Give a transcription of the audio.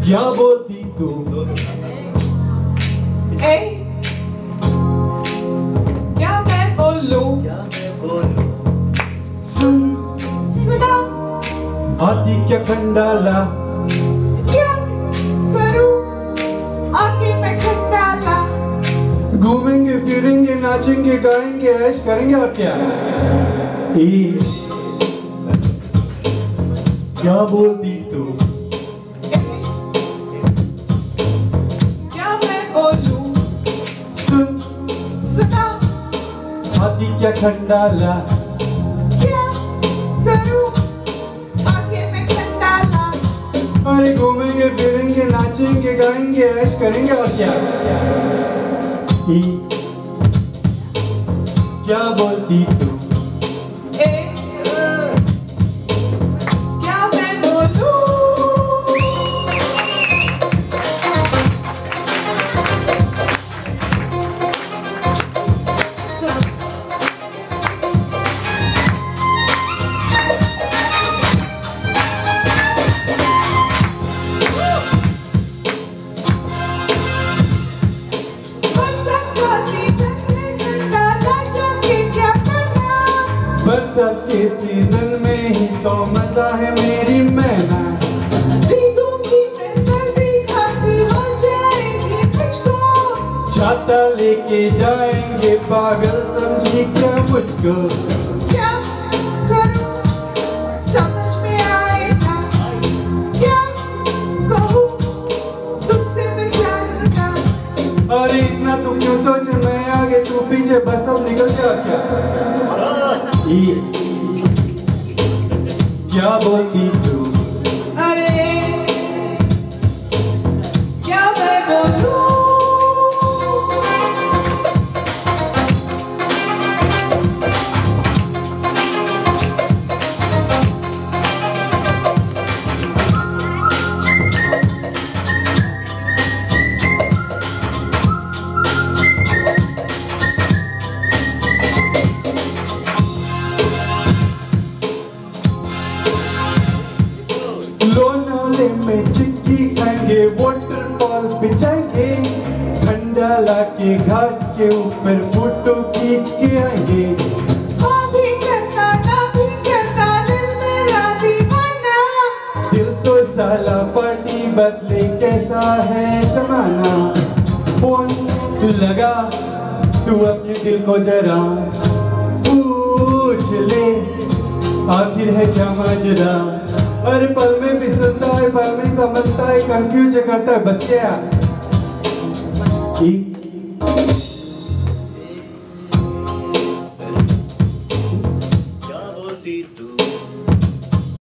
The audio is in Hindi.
क्या बोलती तू? क्या मैं बोलूं? सुना हाथी क्या खंडाला? क्या करूं आके मैं खंडाला? घूमेंगे फिरेंगे नाचेंगे गाएंगे ऐश करेंगे और क्या? क्या बोलती तू? क्या मैं बोलूं? सुना हाथी क्या खंडाला? क्या करूं आके मैं खंडाला? अरे घूमेंगे फिरेंगे नाचेंगे गाएंगे ऐश करेंगे और क्या? क्या बोलती तू? क्या मैं बोलूं? बरसात के सीजन में ही तो मजा है मेरी मैना। भीगूंगी मैं सर्दी खांसी हो जाएगी मुझको। छाता लेके जाएंगे पागल समझी क्या मुझको? क्या करूं समझ में आएगा? क्या कहूं तुमसे मैं जानूंगा? अरे इतना तू क्यों सोच मैं आगे तू पीछे बस अब निकल जा क्या? क्या बोलती तू? अरे क्या मैं बोलूं? लोनावले में चिक्की खाएंगे वाटरफॉल पे जाएंगे खंडाला के घाट के ऊपर फोटो खींच के आएंगे। हाँ भी करता ना भी करता दिल मेरा दीवाना। दिल तो साला पार्टी बदले कैसा है जमाना। फोन लगा तू अपने दिल को जरा पूछ ले आखिर है क्या माजरा। अरे पल में फिसलता है पल में समझता है कंफ्यूज करता है बस क्या?